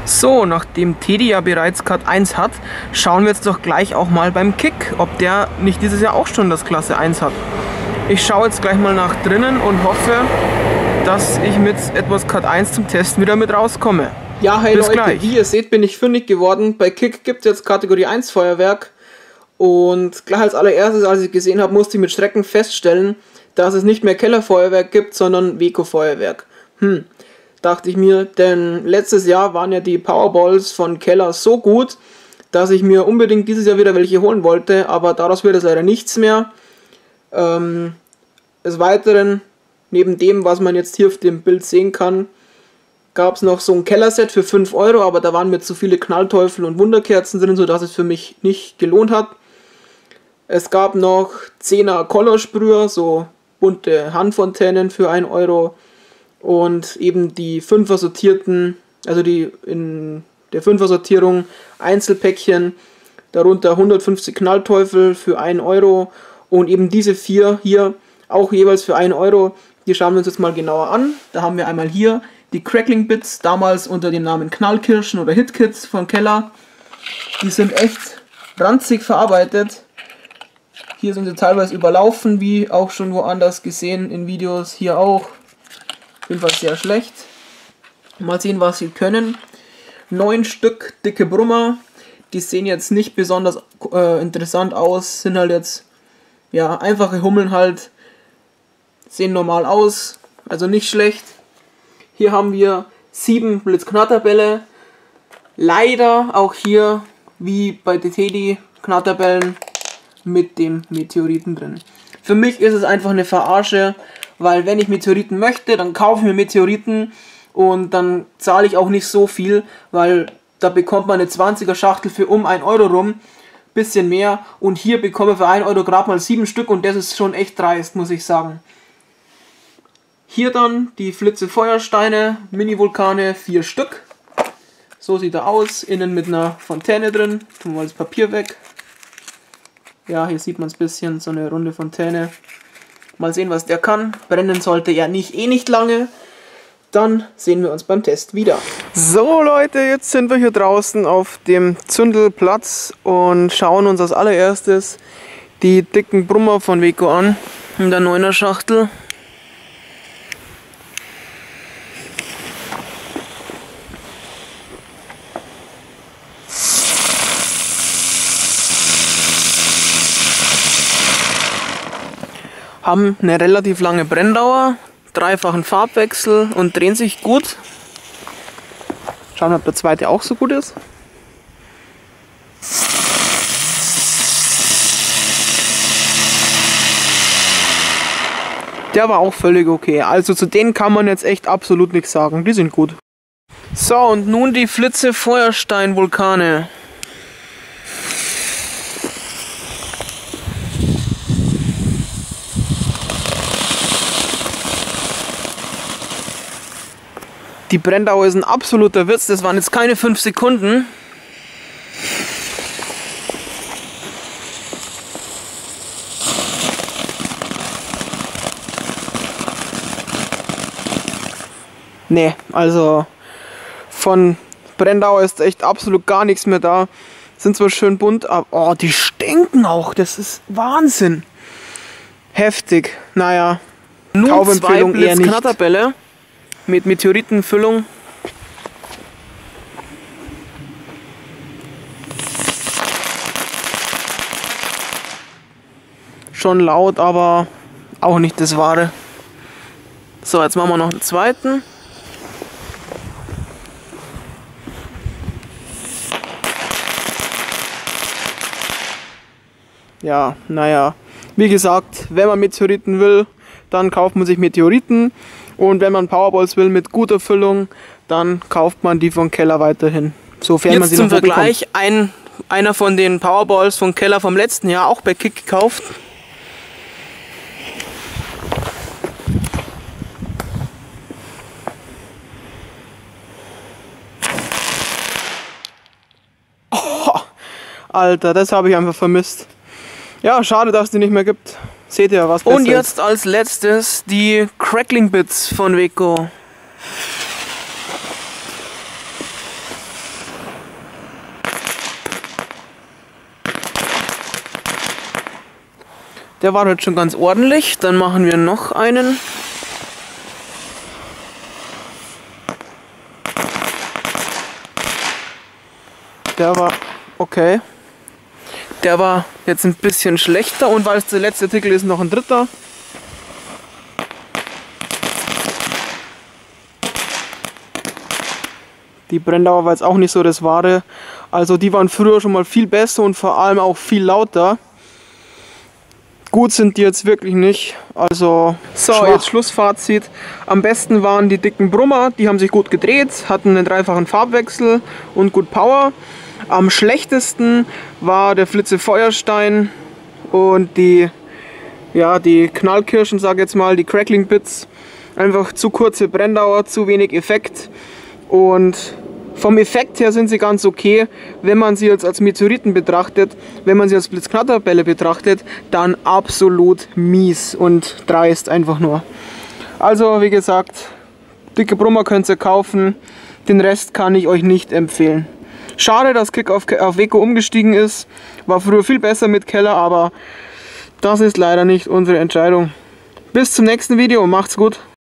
So, nachdem Teddy ja bereits Cut 1 hat, schauen wir jetzt doch gleich auch mal beim Kick, ob der nicht dieses Jahr auch schon das Klasse 1 hat. Ich schaue jetzt gleich mal nach drinnen und hoffe, dass ich mit etwas Cut 1 zum Testen wieder mit rauskomme. Ja, hey Bis Leute, gleich. wie ihr seht, bin ich fündig geworden. Bei Kick gibt es jetzt Kategorie 1 Feuerwerk. Und gleich als allererstes, als ich gesehen habe, musste ich mit Schrecken feststellen, dass es nicht mehr Kellerfeuerwerk gibt, sondern Weco-Feuerwerk. Dachte ich mir, denn letztes Jahr waren ja die Powerballs von Keller so gut, dass ich mir unbedingt dieses Jahr wieder welche holen wollte, aber daraus wird es leider nichts mehr. Des Weiteren, neben dem, was man jetzt hier auf dem Bild sehen kann, gab es noch so ein Kellerset für 5 Euro, aber da waren mir zu viele Knallteufel und Wunderkerzen drin, sodass es für mich nicht gelohnt hat. Es gab noch 10er Colorsprüher, so bunte Handfontänen für 1 Euro. Und eben die 5er sortierten, also die in der 5er Sortierung Einzelpäckchen, darunter 150 Knallteufel für 1 Euro und eben diese 4 hier auch jeweils für 1 Euro. Die schauen wir uns jetzt mal genauer an. Da haben wir einmal hier die Crackling Bits, damals unter dem Namen Knallkirschen oder Hitkits von Keller. Die sind echt ranzig verarbeitet. Hier sind sie teilweise überlaufen, wie auch schon woanders gesehen in Videos, hier auch. Jedenfalls sehr schlecht. Mal sehen, was sie können. 9 Stück dicke Brummer. Die sehen jetzt nicht besonders interessant aus. Sind halt jetzt ja einfache Hummeln halt. Sehen normal aus. Also nicht schlecht. Hier haben wir 7 Blitzknatterbälle. Leider auch hier, wie bei den Teddy Knatterbällen, mit dem Meteoriten drin. Für mich ist es einfach eine Verarsche. Weil wenn ich Meteoriten möchte, dann kaufe ich mir Meteoriten und dann zahle ich auch nicht so viel, weil da bekommt man eine 20er Schachtel für um 1 Euro rum, bisschen mehr, und hier bekomme ich für 1 Euro gerade mal 7 Stück und das ist schon echt dreist, muss ich sagen. Hier dann die Flitze Feuersteine, Mini-Vulkane, 4 Stück. So sieht er aus, innen mit einer Fontäne drin, tun wir mal das Papier weg. Ja, hier sieht man es ein bisschen, so eine runde Fontäne. Mal sehen, was der kann. Brennen sollte er nicht lange. Dann sehen wir uns beim Test wieder. So Leute, jetzt sind wir hier draußen auf dem Zündelplatz und schauen uns als allererstes die dicken Brummer von Weco an. In der 9er Schachtel. Haben eine relativ lange Brenndauer, dreifachen Farbwechsel und drehen sich gut. Schauen, ob der zweite auch so gut ist. Der war auch völlig okay. Also zu denen kann man jetzt echt absolut nichts sagen. Die sind gut. So, und nun die Flitze Feuerstein-Vulkane. Die Brenndauer ist ein absoluter Witz, das waren jetzt keine 5 Sekunden. Nee, also von Brenndauer ist echt absolut gar nichts mehr da. Sind zwar schön bunt, aber oh, die stinken auch, das ist Wahnsinn. Heftig, naja, Nun 2 Blitzknatterbälle mit Meteoritenfüllung. Schon laut, aber auch nicht das Wahre. So, jetzt machen wir noch einen zweiten. Ja, naja, wie gesagt, wenn man Meteoriten will, dann kauft man sich Meteoriten. Und wenn man Powerballs will mit guter Füllung, dann kauft man die von Keller weiterhin. Sofern Jetzt man sie zum noch Vergleich, einer von den Powerballs von Keller vom letzten Jahr, auch bei Kick gekauft. Oh, Alter, das habe ich einfach vermisst. Ja, schade, dass es die nicht mehr gibt. Seht ihr, was besser Und jetzt als letztes die Crackling Bits von Weco. Der war heute schon ganz ordentlich. Dann machen wir noch einen. Der war okay. Der war jetzt ein bisschen schlechter und weil es der letzte Artikel ist, noch ein dritter. Die Brenndauer war jetzt auch nicht so das Wahre. Also die waren früher schon mal viel besser und vor allem auch viel lauter. Gut sind die jetzt wirklich nicht. Also so, schwach. Jetzt Schlussfazit. Am besten waren die dicken Brummer, die haben sich gut gedreht, hatten einen dreifachen Farbwechsel und gut Power. Am schlechtesten war der Flitze Feuerstein und die Knallkirschen, sage jetzt mal, die Crackling Bits. Einfach zu kurze Brenndauer, zu wenig Effekt. Und vom Effekt her sind sie ganz okay, wenn man sie jetzt als Meteoriten betrachtet. Wenn man sie als Blitzknatterbälle betrachtet, dann absolut mies und dreist einfach nur. Also wie gesagt, dicke Brummer könnt ihr kaufen, den Rest kann ich euch nicht empfehlen. Schade, dass Kick auf Weco umgestiegen ist, war früher viel besser mit Keller, aber das ist leider nicht unsere Entscheidung. Bis zum nächsten Video, macht's gut!